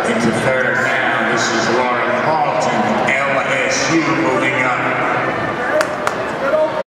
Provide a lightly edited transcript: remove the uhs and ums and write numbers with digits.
into third now. This is Lauren Halton, LSU moving up.